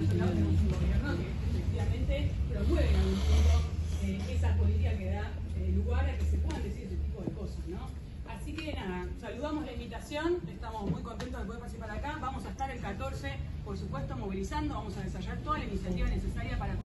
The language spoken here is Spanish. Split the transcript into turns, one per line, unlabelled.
por otro lado tenemos un gobierno que efectivamente promueve en algún punto esa política que da lugar a que se puedan decir ese tipo de cosas, ¿no? Así que nada, saludamos la invitación, estamos muy contentos de poder participar acá, vamos a estar el 14, por supuesto, movilizando, vamos a desarrollar toda la iniciativa necesaria para